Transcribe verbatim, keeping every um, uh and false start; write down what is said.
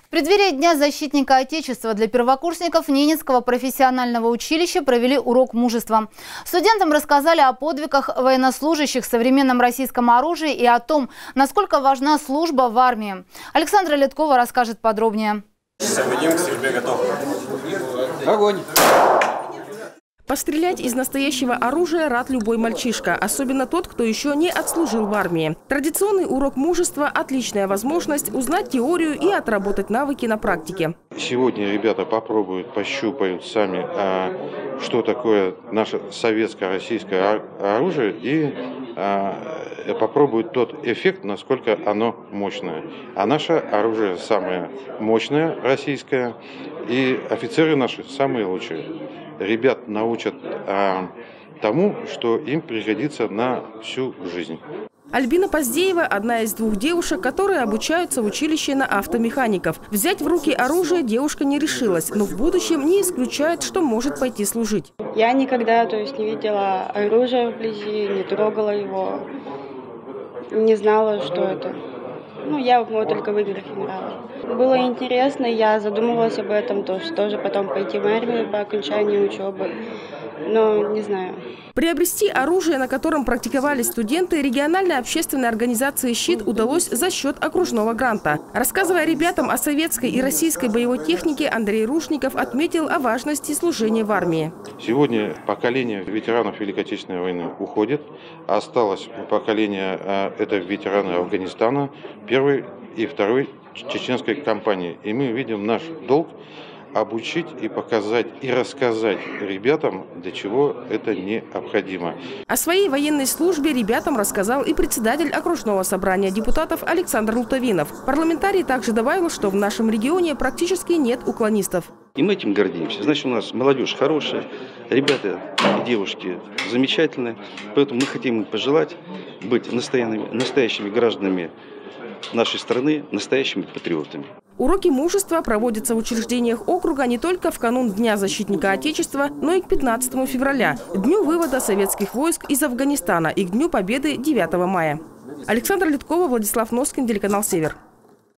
В преддверии Дня защитника Отечества для первокурсников Ненецкого профессионального училища провели урок мужества. Студентам рассказали о подвигах военнослужащих в современном российском оружии и о том, насколько важна служба в армии. Александра Леткова рассккажет подробнее. Самедин к стрельбе готов. Огонь! Пострелять из настоящего оружия рад любой мальчишка, особенно тот, кто еще не отслужил в армии. Традиционный урок мужества – отличная возможность узнать теорию и отработать навыки на практике. Сегодня ребята попробуют, пощупают сами, а, что такое наше советское, российское оружие, и а, попробуют тот эффект, насколько оно мощное. А наше оружие самое мощное, российское, и офицеры наши самые лучшие. Ребят научат а, тому, что им пригодится на всю жизнь. Альбина Поздеева – одна из двух девушек, которые обучаются в училище на автомехаников. Взять в руки оружие девушка не решилась, но в будущем не исключает, что может пойти служить. Я никогда, то есть, не видела оружие вблизи, не трогала его, не знала, что это. Ну, я его только в играх играла. Было интересно, я задумывалась об этом, то, что тоже потом пойти в армию по окончании учебы, но не знаю. Приобрести оружие, на котором практиковались студенты, региональной общественной организации «Щит» удалось за счет окружного гранта. Рассказывая ребятам о советской и российской боевой технике, Андрей Рушников отметил о важности служения в армии. Сегодня поколение ветеранов Великой Отечественной войны уходит. Осталось поколение, это ветераны Афганистана, первой и второй чеченской кампании. И мы видим наш долг обучить и показать, и рассказать ребятам, для чего это необходимо. О своей военной службе ребятам рассказал и председатель окружного собрания депутатов Александр Лутовинов. Парламентарий также добавил, что в нашем регионе практически нет уклонистов. И мы этим гордимся. Значит, у нас молодежь хорошая, ребята и девушки замечательные. Поэтому мы хотим им пожелать быть настоящими, настоящими гражданами нашей страны, настоящими патриотами. Уроки мужества проводятся в учреждениях округа не только в канун Дня защитника Отечества, но и к пятнадцатому февраля, дню вывода советских войск из Афганистана и к Дню Победы девятого мая. Александра Леткова, Владислав Носкин, телеканал «Север».